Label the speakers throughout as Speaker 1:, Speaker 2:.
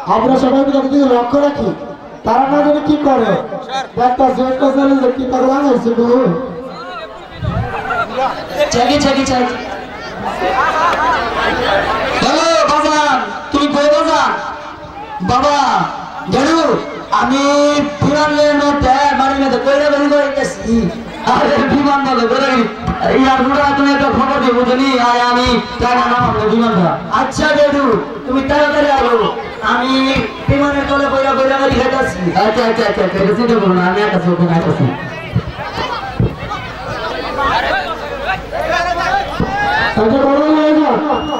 Speaker 1: আমরা সবাই মিলে যদি লক্ষ্য রাখি তারা না জানে কি করে একটা জেটটা জানে যে কি তার লাগাইছে গো
Speaker 2: চাকি হ্যালো বাজান তুমি কই বাজান বাবা জানো আমি পুরান লেনতে বাড়ির মধ্যে কইরা বেরি কইতেছি আরে বিমান বলে বলে ইয়ার পুরা তুমি একটা খবর দিও বুঝনি আয় আমি টাকা নামাবো বিমানটা আচ্ছা দেদু তুমি তাড়াতাড়ি আলো আমি বিমানের তলে বইরা বইরা গাড়ি খাইতাছি আচ্ছা চিন্তা করো না আমি একটা চোখে খাইতাছি
Speaker 1: আচ্ছা বড় হয়ে যা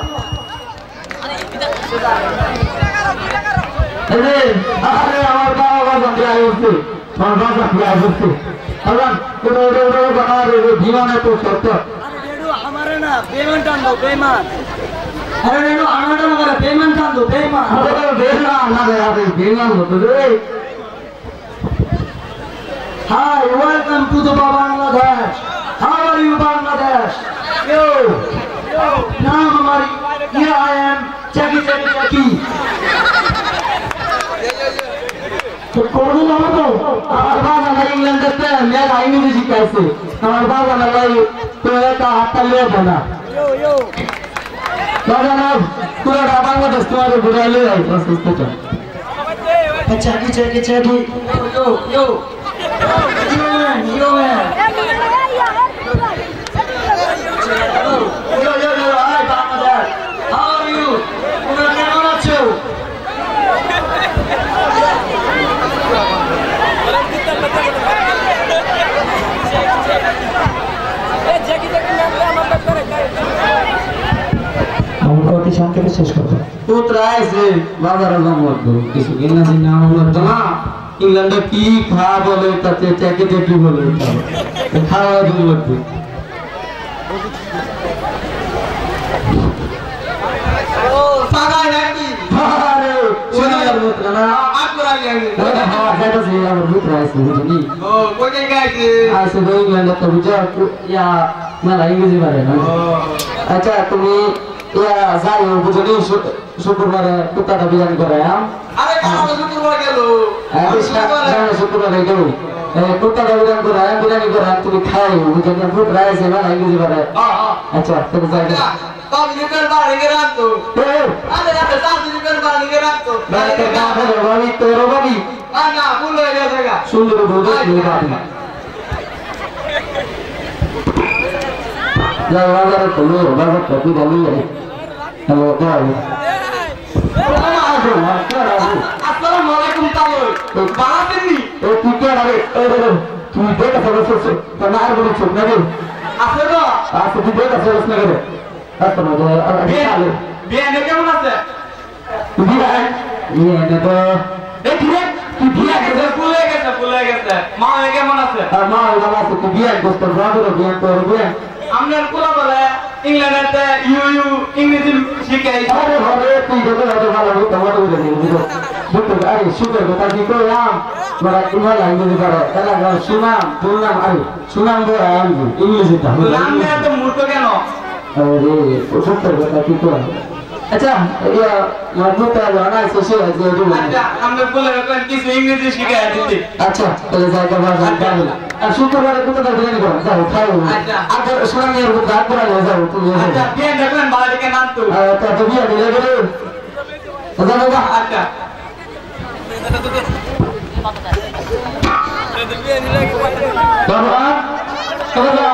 Speaker 2: আরে আমার বাবা প্রায় উঠছে আমার বাবা প্রায় উঠছে আবার কোনো বানাবে জীবনে তো সত্য
Speaker 3: हमारे ना पेमेंट आंदो पेमेंट
Speaker 2: अरे नेनो आनाटा मगर पेमेंट आंदो पेमेंट अरे बेना ना रे पेमेंट होतो रे
Speaker 3: Hi, welcome to the Bangladesh. How are you, Bangladesh? Yo. Now, Mari, here I am, Jackie.
Speaker 1: তো করবে না তো
Speaker 2: আমার বাবা না ইংল্যান্ডে মেলা ইংরেজি শিখাইছে আমার বাবা না লাই তো একটা হাতটা লিয়ে না
Speaker 3: Yo.
Speaker 2: বাবা না পুরো বাংলাদেশ তোমার ঘুরাইলে যাই প্রসেসটা
Speaker 3: Jackie. Yo. Yo, man. Yo, hi, Bangladesh. How are you? তোমরা কেমন আছো?
Speaker 1: অঙ্কটি সংক্ষেপে শেষ করবো
Speaker 2: পুত্রা আছে বাজারে জঙ্গল কিছু কিনা চিনা হলো তো না ইংল্যান্ডে কি খা বলে তাতে চাকি বলে খাওয়া দুর্গতি
Speaker 3: পাগাই নাকি?
Speaker 2: আরে সোনার পুত্র না
Speaker 3: আকরা গেছে।
Speaker 2: হ্যাঁ সেটা সেই আমার পুত্র আছে বুঝলি
Speaker 3: ও কোথায় গেছে?
Speaker 2: আছে তো ইংল্যান্ডে তো বুঝা ইয়া মেলা ইংরেজি পারে না আচ্ছা তুমি ইয়া যাই বুঝলি শুক্রবারে কুত্তাটা বিরিয়ানি করে
Speaker 3: আরে কাল শুক্রবার গেল।
Speaker 2: শুক্রবারে গেল কুত্তাটা বিরিয়ানি করে তুমি খাই বুঝলি ফুট রাইছে মেলা ইংরেজি পারে আচ্ছা তুমি যাই
Speaker 3: তার নিকের বাড়ি গিয়ে রাখতো। আরে তার নিকের বাড়ি গিয়ে রাখতো।
Speaker 2: বাবি তোর বাবি
Speaker 3: না ভুল হয়ে গেছে গা।
Speaker 2: সুন্দর বলতে বাবি যাই বাজারে তো বাজার তো তুই বলি হ্যালো বাবু
Speaker 3: আসসালামু আলাইকুম তালু। বাবা তিনি
Speaker 2: ও তুই কে আরে তুই দেখে সরস তো না আর বলি চুপ না রে
Speaker 3: আছে তো?
Speaker 2: আচ্ছা তুই দেখে সরস না রে আচ্ছা না আরে
Speaker 3: বিয়ে কেমন আছে?
Speaker 2: ইয়ে না তো
Speaker 3: এই ঠিক তুই বিয়ে গেছে ভুল হয়ে গেছে। মা কেমন আছে?
Speaker 2: আর মা বাবা আছে তুই বিয়ে করতে ব্রাদার বিয়ে তোর বিয়ে
Speaker 3: আমনের কোলা বলে ইংল্যান্ডে ইউ ইংরেজি শিখাই।
Speaker 2: আরে ভাবে তুই দেখো ভালো ভালো বলে দিবি বুঝতে আরে সুন্দর কথা কি কই মানে ইংরেজি ল্যাঙ্গুয়েজ করে তাহলে সুনাম বললাম আরে সুনাম বলে ইংলিশটা
Speaker 3: নাম নিয়ে তো মূর্খ কেন?
Speaker 2: আরে সুন্দর কথা কি কই আচ্ছা ইয়া মজবুত জানা আছে
Speaker 3: আচ্ছা আমরা বলে রাখলাম কিছু ইংরেজি শিখাই দিতে।
Speaker 2: আচ্ছা তাহলে জায়গা ভাষা জানি আর শুক্রবারে কোথাও বিরিয়ানি করো যাও খাও
Speaker 3: আচ্ছা
Speaker 2: আর সোনামের উপর দাগ করা যাও তুমি
Speaker 3: আচ্ছা বিয়ে দেখলেন বাড়ি থেকে নাম তো।
Speaker 2: তো বিরিয়ানি লাগে রে দাদা
Speaker 3: আচ্ছা
Speaker 2: বাবা বাবা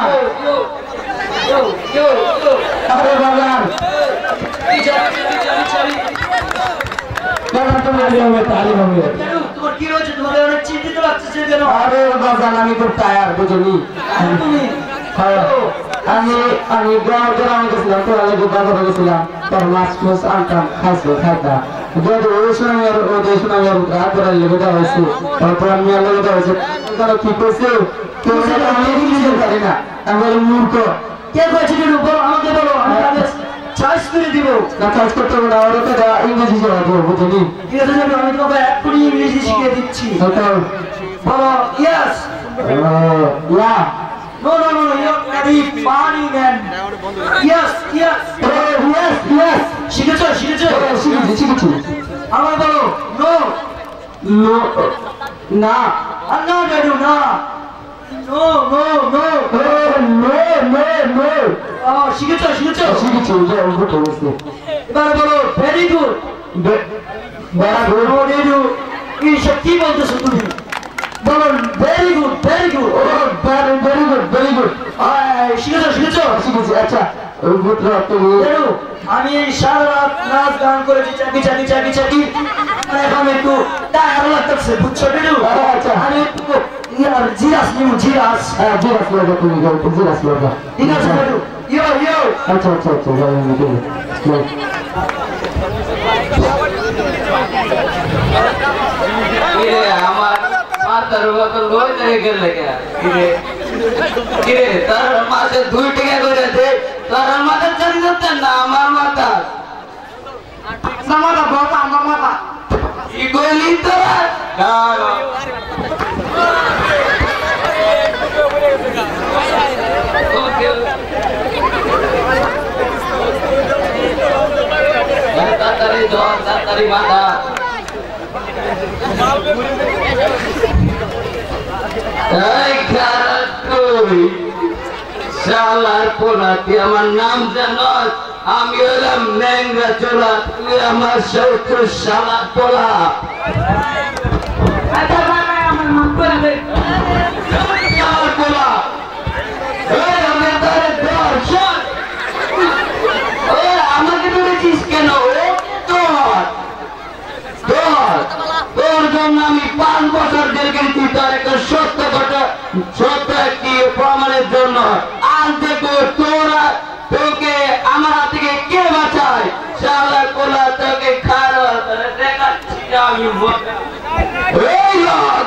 Speaker 3: yo
Speaker 2: আরে বাবা বাবা তুমি হবে তালিম হবে
Speaker 3: তোমার কি হয়েছে? তোমার অনেক চিন্তিত লাগছে কেন?
Speaker 2: আরে বাবা আমি খুব টায়ার বুঝলি
Speaker 3: তুমি
Speaker 2: আমি গ্রামে গেছিলাম তোর আগে বাজারে গেছিলাম তোর মাছ মাছ আনতাম খাইতাম যদি ওই সময় ওদের সময় আগে লেগেটা হয়েছে তারপর আমি লেগেটা হয়েছে তারা কি করছে পারি না আমি বলি মূর্খ
Speaker 3: কে করেছে বলো আমাকে বলো আমি তাদের চয়েস করে দিব।
Speaker 2: না কাজ করতে হবে না ওরা তো ইংরেজি শিখা দেবো বুঝলি
Speaker 3: ঠিক আছে আমি তোমাকে এক্ষুনি ইংরেজি শিখিয়ে দিচ্ছি। বলো yes
Speaker 2: yeah
Speaker 3: No, you're very funny man. Yes.
Speaker 2: yes
Speaker 3: শিখেছো?
Speaker 2: শিখেছি
Speaker 3: আমার বলো নো
Speaker 2: নো না
Speaker 3: না ড্যাডু না no no no
Speaker 2: no no no
Speaker 3: শিখেছো শিখেছো
Speaker 2: শিখেছি যে অঙ্ক করেছে
Speaker 3: এবার বলো ভেরি গুড
Speaker 2: বড় বড়
Speaker 3: ড্যাডু এইসব কি বলতেছো তুমি বলো ভেরি গুড ভেরি গুড
Speaker 2: ও ভেরি গুড ভেরি গুড
Speaker 3: শিখেছো শিখেছো
Speaker 2: শিখেছি আচ্ছা পুত্র তুমি
Speaker 3: ড্যাডু আমি এই সারা রাত নাচ গান করেছি চাকি চাকি চাকি চাকি এখন একটু টায়ার লাগতেছে বুঝছো ড্যাডু
Speaker 2: আচ্ছা
Speaker 3: আমি একটু ইয়ার জিরাস নিব জিরাস
Speaker 2: জিরাস লাগা তুমি জিরাস লাগা
Speaker 3: ঠিক আছে ড্যাডু ইয়ো ইয়ো
Speaker 2: আচ্ছা আচ্ছা আচ্ছা যাই আমি দেব
Speaker 4: কিরে আমার মাথার মতো লই হয়ে গেল কিরে কিরে তার মাসে 2 টাকা করে দে তার মাথা চলে যাচ্ছে না আমার মাথা
Speaker 3: মামা বাবা মামা
Speaker 4: কি কইলি তোরা তাড়াতাড়ি ধর তাড়াতাড়ি মাথা এই খারাপ কই শালার পোলা তুই আমার নাম জানস আমি হলাম ন্যাংরা চোলা তুই আমার শত্রু শালার পোলা শালার পোলা এই আমি তারে ধর শট আমাকে ধরেছিস কেন তোর জন্য আমি 5 বছর জেল গেছি তার একটা সত্য ঘটনা সত্য একটি প্রমাণের জন্য আজ দেখো তোরা তোকে আমার হাত থেকে কে বাঁচায় শালা কোলা তোকে খারো দেখাচ্ছি আমি এই লোক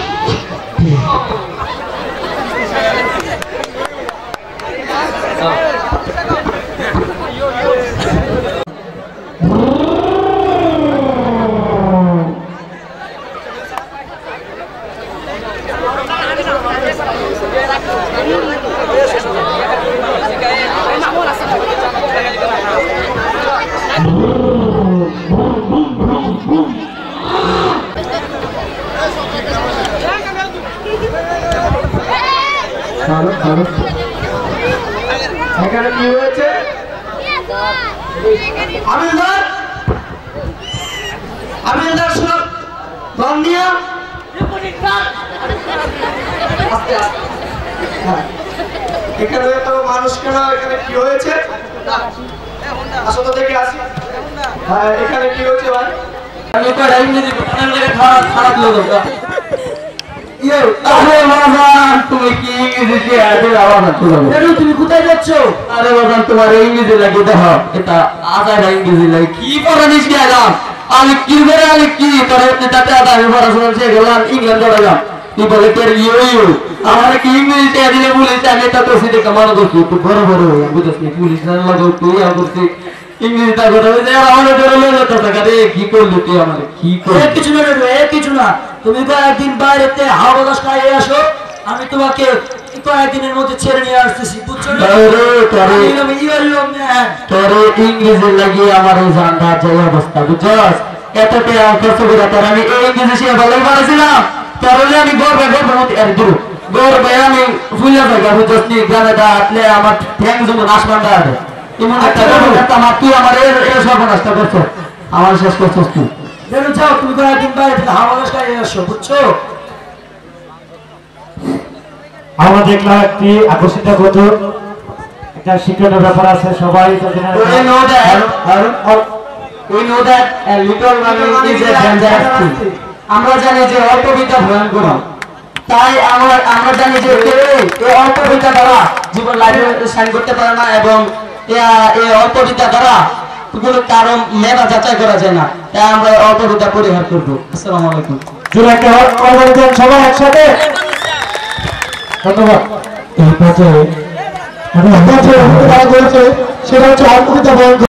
Speaker 3: এখানে কি হয়েছে আমিনদার আমিনদার সব বন্দিয়া আস্তে আস্তে এখানে তো মানুষ কেন এখানে কি হয়েছে আসো তো দেখে আসি হ্যাঁ এখানে কি হয়েছে ভাই
Speaker 4: আমি তো রাইঙ্গি খারাপ খারাপ লোক
Speaker 2: আরে বাবা তুমি কি ইংরেজি আরে আওয়াজ আসছে
Speaker 3: তুমি কোথায় যাচ্ছ
Speaker 2: আরে বাবা তোমার ইংরেজি লাগে দেখো এটা আজাদ ইংরেজি লাগে কি পড়ানিস কি আলাম আমি কি করে আমি কি করে তাতে আদা আমি পড়াশোনা শিখে গেলাম ইংল্যান্ড চলে গেলাম তুই বলে তোর ইউ আমার কি ইংরেজি দিলে পুলিশ আমি তা তো সিধে কামানো করছি একটু বড় বড় বুঝছিস না পুলিশ না লাগো তুই আর করছিস ইংরেজি তা কথা বলে আমার জন্য লোক টাকা রে কি করলি তুই আমারে কি করলি
Speaker 3: কিছু না কিছু না তুমি কয়েকদিন বাইরেতে হাওয়া বাতাস খাইয়ে আসো আমি তোমাকে কয়েকদিনের মধ্যে ছেড়ে নিয়ে আসতেছি বুঝছো
Speaker 2: তোর ইংরেজি লাগিয়ে আমার এই জানটা যে অবস্থা বুঝছস এতটা কষ্ট করে তোর আমি এই ইংরেজি শিখে ভালো পারছিলাম তাহলে আমি গর্বে গর্বে আমি ফুলে থাকা বুঝছস নি গ্রামেটা আটলে আমার ঠ্যাং যেমন আসমানটা আছে এমন একটা আমার তুই আমার এই সর্বনাশটা করছো আমার শেষ করছস তুই
Speaker 3: যাও তুমি কয়েকদিন বাইরে থেকে হাওয়া বাতাস খাইয়ে আসো বুঝছো
Speaker 1: আমরা দেখলাম একটি আকর্ষিত বধূ একটা শিক্ষণীয় ব্যাপার আছে সবাই
Speaker 2: We know that a little learning is a dangerous thing. আমরা জানি যে অল্প বিদ্যা ভয়ঙ্কর তাই আমরা জানি যে এই অল্প বিদ্যা দ্বারা জীবন লাইফে সাইন করতে পারে না এবং এই অল্প বিদ্যা দ্বারা কোনো কারণ মেধা যাচাই করা যায় না তাই আমরা অল্প বিদ্যা পরিহার করবো আসসালামু আলাইকুম
Speaker 1: জুড়ে সবাই একসাথে ধন্যবাদ এই পর্যায়ে সেটা হচ্ছে অল্প বিদ্যা